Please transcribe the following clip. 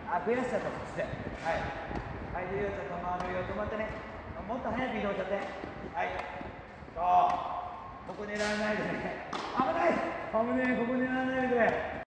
悔しさとかして。はい。はい、ゆうちゃん止まるよ。止まってね。もっと早く移動しちゃって。はい。そう。ここ狙わないでね。危ない。危ねえ、ここ狙わないでくれ。